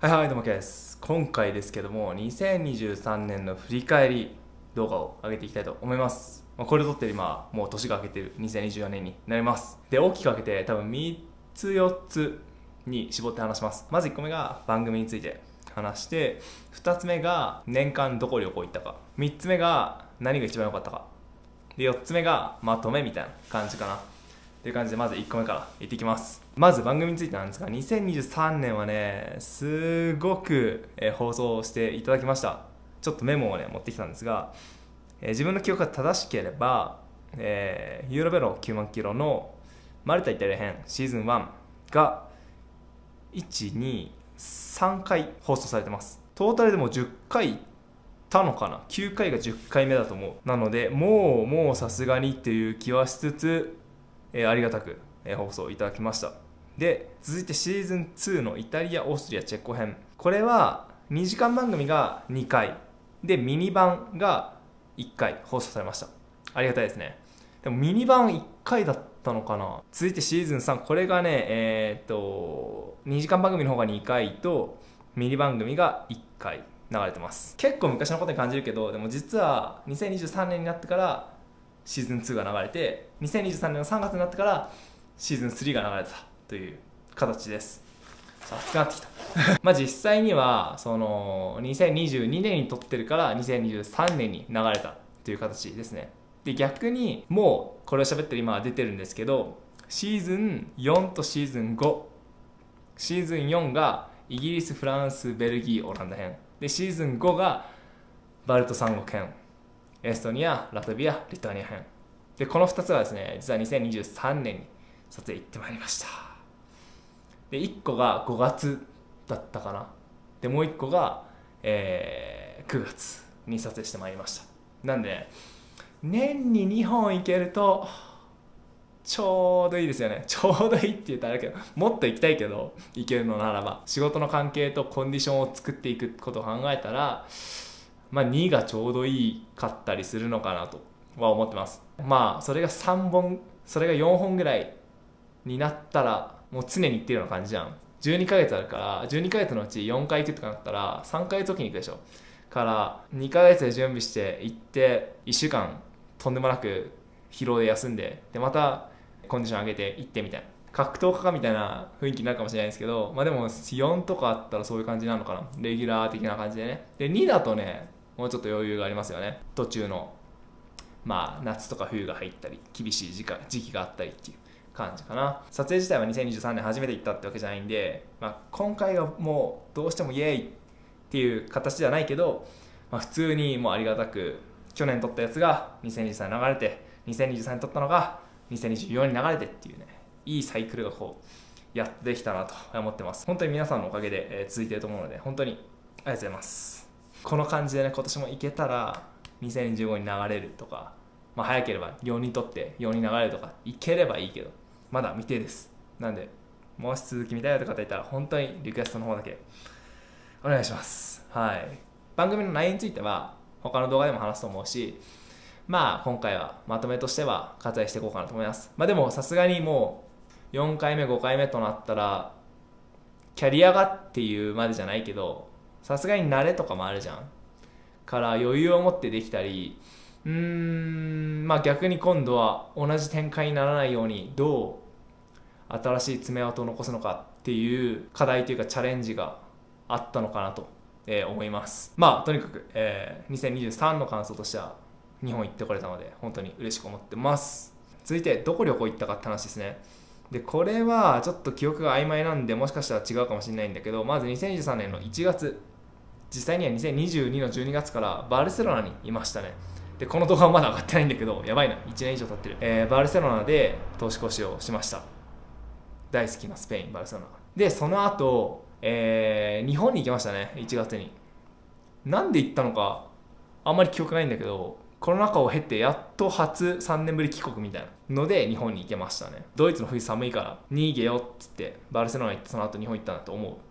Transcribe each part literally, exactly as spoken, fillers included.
はいはい、どうも、ケイです。今回ですけども、にせんにじゅうさんねんの振り返り動画を上げていきたいと思います。まあ、これ撮ってる今、もう年が明けてるにせんにじゅうよねんになります。で、大きく分けて多分みっつよっつに絞って話します。まずいっこめが番組について話して、ふたつめが年間どこ旅行行ったか、みっつめが何が一番良かったか、で、よっつめがまとめみたいな感じかな。っていう感じで、まずいっこめからいっていきます。まず番組についてなんですが、にせんにじゅうさんねんはね、すごく、えー放送していただきました。ちょっとメモをね、持ってきたんですが、えー自分の記憶が正しければ、えーユーロベロきゅうまんキロのマルタイタリア編シーズンワンがいち、に、さんかい放送されてます。トータルでもじゅっかい行ったのかな ?きゅう 回がじゅっかいめだと思う。なので、もう、もうさすがにっていう気はしつつ、えーありがたく、えー放送いただきました。で、続いてシーズンツーのイタリア、オーストリア、チェコ編。これはにじかん番組がにかいで、ミニ版がいっかい放送されました。ありがたいですね。でもミニ版いっかいだったのかな。続いてシーズンさん、これがね、えーっとにじかん番組の方がにかいとミニ番組がいっかい流れてます。結構昔のことに感じるけど、でも実はにせんにじゅうさんねんになってからシーズンツーが流れて、にせんにじゅうさんねんのさんがつになってからシーズンスリーが流れたという形です。さあ、熱くなってきた。まあ実際にはそのにせんにじゅうにねんに撮ってるからにせんにじゅうさんねんに流れたという形ですね。で、逆にもうこれを喋ってる今は出てるんですけど、シーズンよんとシーズンご、シーズンよんがイギリス、フランス、ベルギー、オランダ編で、シーズンごがバルト三国編、エストニア、ラトビア、リトアニア編で、このふたつはですね、実はにせんにじゅうさんねんに撮影行ってまいりました。で、いっこがごがつだったかな。で、もういっこが、えー、くがつに撮影してまいりました。なんで、ね、年ににほん行けるとちょうどいいですよね。ちょうどいいって言ったらあれだけど、もっと行きたいけど、行けるのならば仕事の関係とコンディションを作っていくことを考えたら、まあにがちょうどいいかったりするのかなとは思ってます。まあそれがさんぼん、それがよんほんぐらいになったらもう常に行ってるような感じじゃん。じゅうにかげつあるから、じゅうにかげつのうちよんかい行くとかなったらさんかげつおきに行くでしょ。からにかげつで準備して行っていっしゅうかんとんでもなく疲労で休んで、でまたコンディション上げて行ってみたいな、格闘家かみたいな雰囲気になるかもしれないですけど、まあでもよんとかあったらそういう感じなのかな。レギュラー的な感じでね。でにだとね、もうちょっと余裕がありますよね。途中のまあ夏とか冬が入ったり厳しい時間時期があったりっていう感じかな。撮影自体はにせんにじゅうさんねん初めて行ったってわけじゃないんで、まあ、今回はもうどうしてもイエーイっていう形じゃないけど、まあ、普通にもうありがたく去年撮ったやつがにせんにじゅうさんに流れて、にせんにじゅうさんに撮ったのがにせんにじゅうよんに流れてっていうね、いいサイクルがこうやってできたなと思ってます。本当に皆さんのおかげで、えー、続いていると思うので、本当にありがとうございます。この感じでね、今年も行けたらにせんじゅうごに流れるとか、まあ、早ければよんにとってよんに流れるとか行ければいいけど、まだ未定です。なんで、もし続き見たいとかって言ったら本当にリクエストの方だけお願いします。はい。番組の内容については他の動画でも話すと思うし、まあ今回はまとめとしては割愛していこうかなと思います。まあでもさすがにもうよんかいめごかいめとなったらキャリアがっていうまでじゃないけど、さすがに慣れとかもあるじゃん。から余裕を持ってできたり、うーんまあ逆に今度は同じ展開にならないようにどう新しい爪痕を残すのかっていう課題というかチャレンジがあったのかなと、えー思います。まあとにかく、えーにせんにじゅうさんの感想としては日本行ってこれたので本当に嬉しく思ってます。続いてどこ旅行行ったかって話ですね。でこれはちょっと記憶が曖昧なんでもしかしたら違うかもしれないんだけど、まずにせんにじゅうさんねんのいちがつ、実際にはにせんにじゅうにのじゅうにがつからバルセロナにいましたね。でこの動画はまだ上がってないんだけど、やばいな、いちねん以上経ってる、えー、バルセロナで年越しをしました。大好きなスペイン、バルセロナで、その後、えー、日本に行きましたね。いちがつになんで行ったのかあんまり記憶ないんだけど、コロナ禍を経てやっと初さんねんぶり帰国みたいなので日本に行けましたね。ドイツの冬寒いから逃げよっつってバルセロナ行って、その後日本行ったんだと思う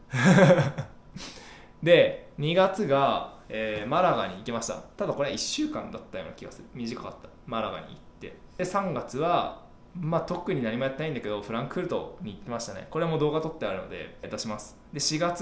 でにがつが、えーマラガに行きました。ただこれはいっしゅうかんだったような気がする。短かった。マラガに行って、でさんがつはまあ特に何もやってないんだけどフランクフルトに行ってましたね。これも動画撮ってあるので出します。でしがつ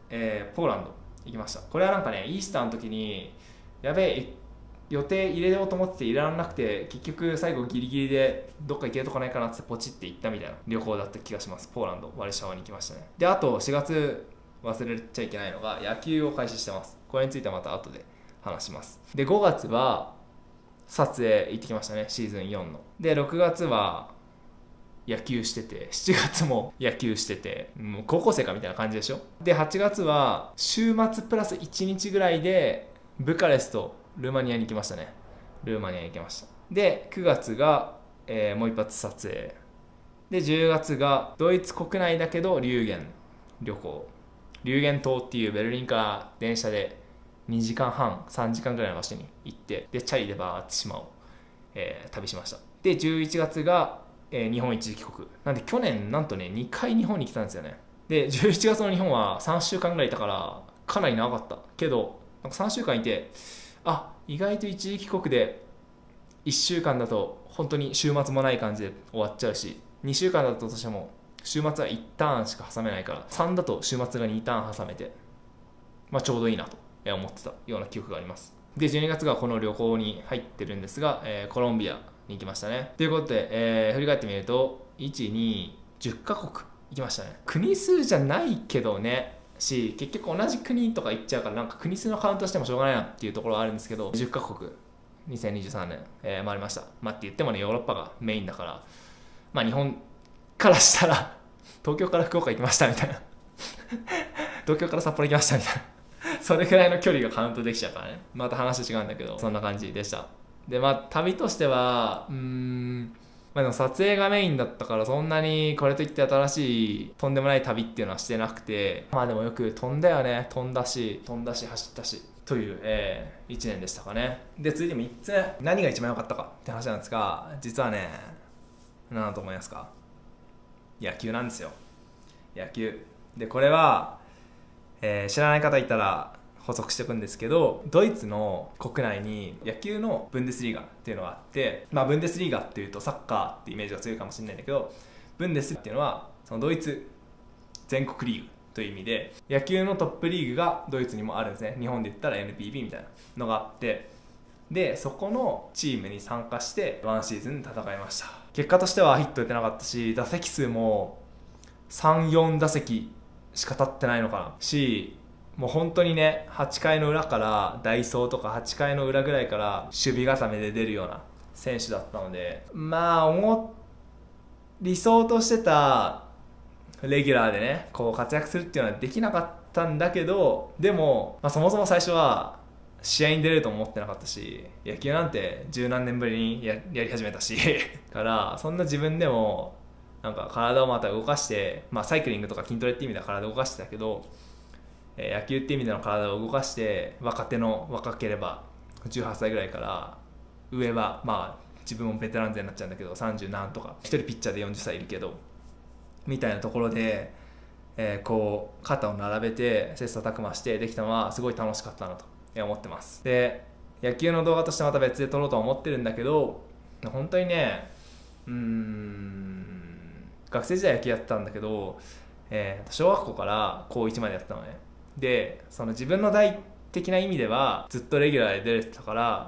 えー、ポーランド行きました。これはなんかね、イースターの時にやべえ予定入れようと思ってて入れられなくて、結局最後ギリギリでどっか行けるとこないかなってポチって行ったみたいな旅行だった気がします。ポーランドワルシャワに行きましたね。であとしがつ忘れちゃいけないのが野球を開始してます。これについてはまた後で話します。でごがつは撮影行ってきましたね、シーズンよんの。でろくがつは野球してて、しちがつも野球してて、もう高校生かみたいな感じでしょ。ではちがつは週末プラスいちにちぐらいでブカレストルーマニアに行きましたね。ルーマニアに行きました。でくがつが、えー、もう一発撮影で、じゅうがつがドイツ国内だけどリューゲン旅行、リューゲン島っていうベルリンから電車でにじかんはんさんじかんぐらいの場所に行って、でチャリでバーって島を、えー、旅しました。でじゅういちがつが、えー、日本一時帰国なんで、去年なんとねにかい日本に来たんですよね。でじゅういちがつの日本はさんしゅうかんぐらいいたからかなり長かったけど、なんかさんしゅうかんいて、あ意外と一時帰国でいっしゅうかんだと本当に週末もない感じで終わっちゃうし、にしゅうかんだとしても週末はいちターンしか挟めないから、さんだと週末がにターン挟めて、まあ、ちょうどいいなと思ってたような記憶があります。でじゅうにがつがこの旅行に入ってるんですが、えー、コロンビアに行きましたね。ということで、えー、振り返ってみるといち、に、じゅっかこく行きましたね。国数じゃないけどねし、結局同じ国とか行っちゃうから、なんか国数のカウントしてもしょうがないなっていうところはあるんですけど、じゅっかこくにせんにじゅうさんねん、えー、回りました。まあって言ってもねヨーロッパがメインだから、まあ日本からしたら東京から福岡行きましたみたいな東京から札幌行きましたみたいなそれくらいの距離がカウントできちゃうからね。また話違うんだけど、そんな感じでした。でまあ旅としてはうーんまあでも撮影がメインだったから、そんなにこれといって新しいとんでもない旅っていうのはしてなくて、まあでもよく飛んだよね。飛んだし飛んだし走ったしという、えー、いちねんでしたかね。で続いてみっつめ、何が一番良かったかって話なんですが、実はね何だと思いますか？野球なんですよ。野球で、これは、えー、知らない方いたら補足しておくんですけど、ドイツの国内に野球のブンデスリーガっていうのがあって、まあブンデスリーガっていうとサッカーってイメージが強いかもしれないんだけど、ブンデスっていうのはそのドイツ全国リーグという意味で、野球のトップリーグがドイツにもあるんですね。日本で言ったら エヌピービー みたいなのがあって、でそこのチームに参加してワンシーズン戦いました。結果としてはヒット打てなかったし、打席数もさん、よんだせきしか立ってないのかなし、もう本当にねはちかいの裏からダイソーとかはちかいの裏ぐらいから守備固めで出るような選手だったので、まあ思理想としてたレギュラーでねこう活躍するっていうのはできなかったんだけど、でも、まあ、そもそも最初は試合に出れるとも思ってなかったし、野球なんて十何年ぶりに や, やり始めたしからそんな自分でもなんか体をまた動かして、まあ、サイクリングとか筋トレって意味では体を動かしてたけど、えー、野球って意味での体を動かして若手の若ければじゅうはっさいぐらいから上はまあ自分もベテラン勢になっちゃうんだけどさんじゅうなんとかひとりピッチャーでよんじゅっさいいるけどみたいなところで、えー、こう肩を並べて切磋琢磨してできたのはすごい楽しかったなと思ってます。で野球の動画としてまた別で撮ろうとは思ってるんだけど、本当にねうーん学生時代野球やってたんだけど、えー、小学校から高いちまでやってたのね。でその自分の代的な意味ではずっとレギュラーで出れてたから、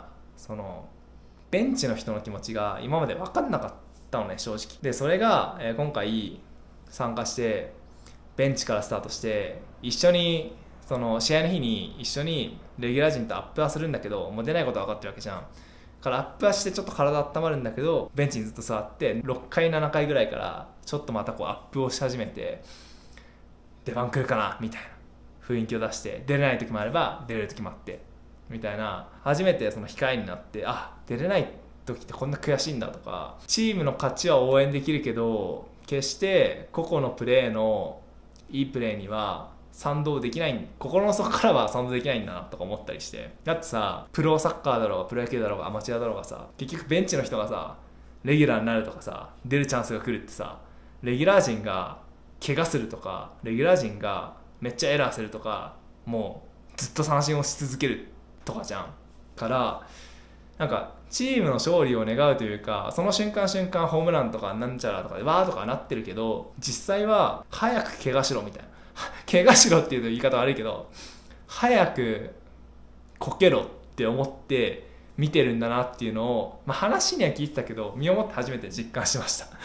そのベンチの人の気持ちが今まで分かんなかったのね正直。でそれが、えー、今回参加してベンチからスタートして一緒にその試合の日に一緒にレギュラー陣とアップはするんだけど、もう出ないことは分かってるわけじゃんからアップはしてちょっと体温まるんだけど、ベンチにずっと座ってろっかいななかいぐらいからちょっとまたこうアップをし始めて、出番来るかなみたいな雰囲気を出して、出れない時もあれば出れる時もあってみたいな、初めてその控えになって、あ出れない時ってこんな悔しいんだとか、チームの勝ちは応援できるけど決して個々のプレーのいいプレーには賛同できない、心の底からは賛同できないんだなとか思ったりして。だってさプロサッカーだろうがプロ野球だろうがアマチュアだろうがさ、結局ベンチの人がさレギュラーになるとかさ出るチャンスが来るってさ、レギュラー陣が怪我するとかレギュラー陣がめっちゃエラーするとか、もうずっと三振をし続けるとかじゃん。からなんかチームの勝利を願うというか、その瞬間瞬間ホームランとかなんちゃらとかでわーとかなってるけど、実際は早く怪我しろみたいな、 怪我しろっていうと言い方悪いけど、早くこけろって思って見てるんだなっていうのを、まあ、話には聞いてたけど身をもって初めて実感しました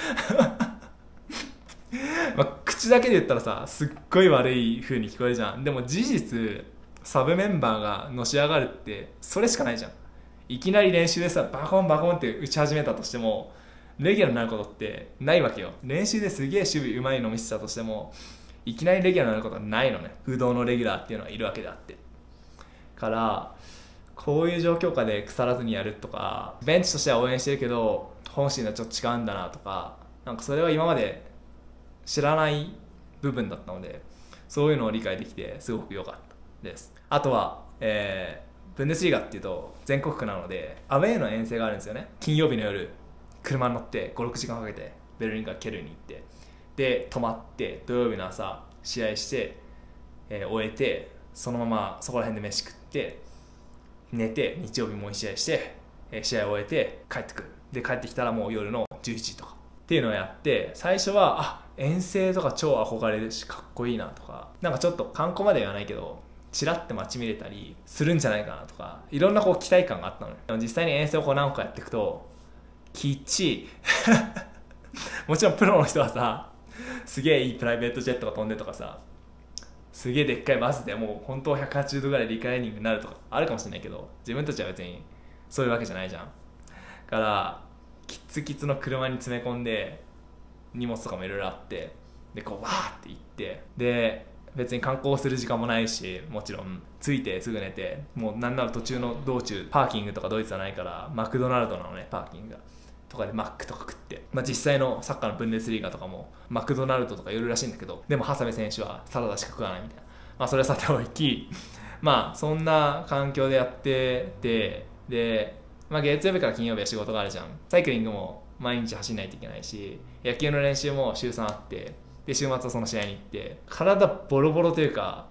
まあ口だけで言ったらさ、すっごい悪い風に聞こえるじゃん。でも事実サブメンバーがのし上がるってそれしかないじゃん。いきなり練習でさバコンバコンって打ち始めたとしてもレギュラーになることってないわけよ。練習ですげえ守備うまいの見せたとしてもいきなりレギュラーになることはないのね。不動のレギュラーっていうのはいるわけであって、からこういう状況下で腐らずにやるとか、ベンチとしては応援してるけど本心はちょっと違うんだなとか、なんかそれは今まで知らない部分だったので、そういうのを理解できてすごく良かったです。あとは、えー、ブンデスリーガっていうと全国区なのでアウェーの遠征があるんですよね。金曜日の夜車に乗ってごろくじかんかけてベルリンからケルンに行って、で泊まって土曜日の朝試合して、えー、終えてそのままそこら辺で飯食って寝て日曜日もういち試合して、えー、試合を終えて帰ってくる。で帰ってきたらもう夜のじゅういちじとかっていうのをやって、最初はあ遠征とか超憧れるしかっこいいなとか、なんかちょっと観光までは言わないけどチラッて街見れたりするんじゃないかなとか、いろんなこう期待感があったのね。でも実際に遠征をこう何個かやっていくときっちいもちろんプロの人はさすげえいいプライベートジェットが飛んでとかさ、すげえでっかいバスでもう本当はひゃくはちじゅうどぐらいリクライニングになるとかあるかもしれないけど、自分たちは別にそういうわけじゃないじゃん。だからキッツキツの車に詰め込んで荷物とかもいろいろあって、でこうわーって行って、で別に観光する時間もないし、もちろん着いてすぐ寝て、もうなんなら途中の道中パーキングとかドイツはないからマクドナルドなのね、パーキングがとかでマックとか食って、まあ、実際のサッカーのブンデスリーガとかもマクドナルドとか寄るらしいんだけど、でも長谷部選手はサラダしか食わないみたいな、まあそれはさておきまあそんな環境でやってて、で、まあ、月曜日から金曜日は仕事があるじゃん。サイクリングも毎日走んないといけないし、野球の練習も週さんあって、で週末はその試合に行って体ボロボロというか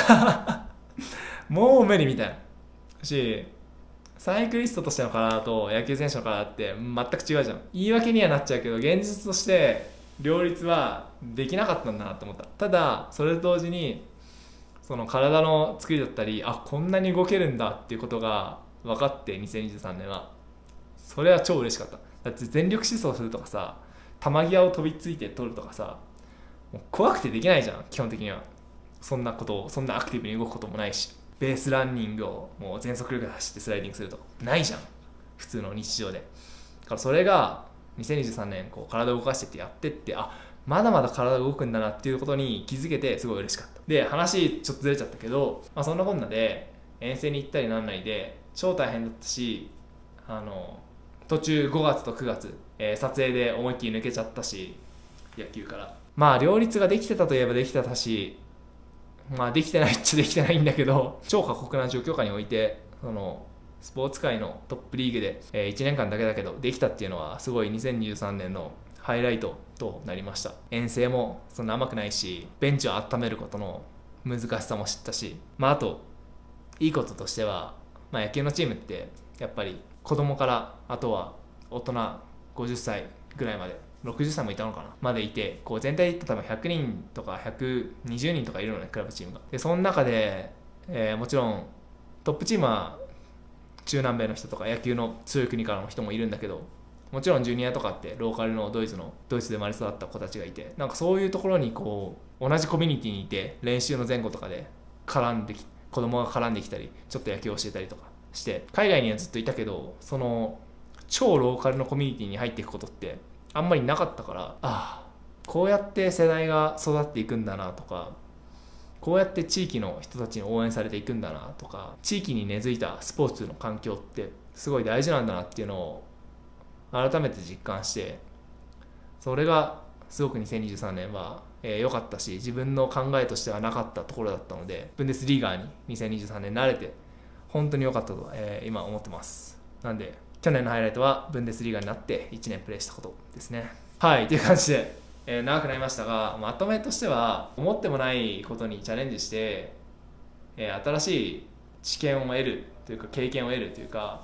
もう無理みたいなし、サイクリストとしての体と野球選手の体って全く違うじゃん。言い訳にはなっちゃうけど現実として両立はできなかったんだなと思った。ただそれと同時にその体の作りだったり、あこんなに動けるんだっていうことが分かって、にせんにじゅうさんねんはそれは超嬉しかった。だって全力疾走するとかさ、球際を飛びついて取るとかさ、もう怖くてできないじゃん。基本的にはそんなことをそんなアクティブに動くこともないし、ベースランニングをもう全速力で走ってスライディングするとかないじゃん、普通の日常で。だからそれがにせんにじゅうさんねんこう体を動かしてってやってって、あまだまだ体が動くんだなっていうことに気づけてすごい嬉しかった。で話ちょっとずれちゃったけど、まあ、そんなこんなで遠征に行ったりなんないで超大変だったし、あの途中ごがつとくがつ、えー、撮影で思いっきり抜けちゃったし、野球からまあ両立ができてたといえばできてたし、まあできてないっちゃできてないんだけど、超過酷な状況下においてそのスポーツ界のトップリーグで、えー、いちねんかんだけだけどできたっていうのはすごいにせんにじゅうさんねんのハイライトとなりました。遠征もそんな甘くないし、ベンチを温めることの難しさも知ったし、まああといいこととしては、まあ、野球のチームってやっぱり子供からあとは大人ごじゅっさいぐらいまで、ろくじゅっさいもいたのかなまでいて、こう全体で言ったら多分ひゃくにんとかひゃくにじゅうにんとかいるのね、クラブチームが。でその中で、えー、もちろんトップチームは中南米の人とか野球の強い国からの人もいるんだけど、もちろんジュニアとかってローカルのドイツのドイツで生まれ育った子たちがいて、なんかそういうところにこう同じコミュニティにいて練習の前後とかで絡んでき子供が絡んできたり、ちょっと野球を教えたりとかして、海外にはずっといたけどその超ローカルのコミュニティに入っていくことってあんまりなかったから、ああこうやって世代が育っていくんだなとか、こうやって地域の人たちに応援されていくんだなとか、地域に根付いたスポーツの環境ってすごい大事なんだなっていうのを改めて実感して、それがすごくにせんにじゅうさんねんは良、えー、かったし、自分の考えとしてはなかったところだったので、ブンデスリーガーににせんにじゅうさんねん慣れて本当に良かったと、えー、今思ってます。なんで去年のハイライトはブンデスリーガーになっていちねんプレーしたことですね。はいという感じで、えー、長くなりましたが、まとめとしては思ってもないことにチャレンジして、えー、新しい知見を得るというか経験を得るというか、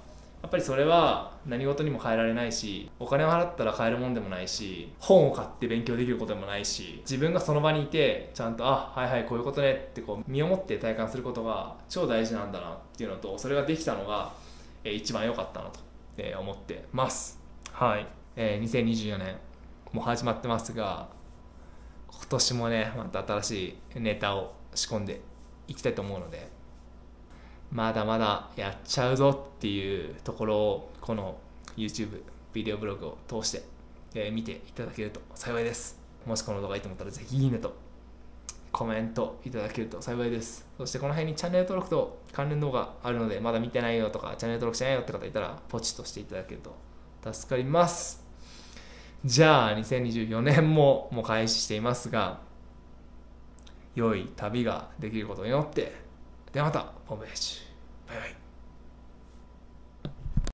やっぱりそれは何事にも変えられないし、お金を払ったら買えるもんでもないし、本を買って勉強できることでもないし、自分がその場にいてちゃんとあはいはいこういうことねってこう身をもって体感することが超大事なんだなっていうのと、それができたのが、えー、一番良かったなと、えー、思ってます。はい、えー、にせんにじゅうよねんもう始まってますが、今年もねまた新しいネタを仕込んでいきたいと思うので、まだまだやっちゃうぞっていうところをこの YouTube ビデオブログを通して、えー、見ていただけると幸いです。もしこの動画いいと思ったらぜひいいねとコメントいただけると幸いです。そしてこの辺にチャンネル登録と関連動画あるので、まだ見てないよとかチャンネル登録してないよって方いたらポチッとしていただけると助かります。じゃあにせんにじゅうよねんももう開始していますが、良い旅ができることを祈って、ではまた、ボンベージュ。バイバイ。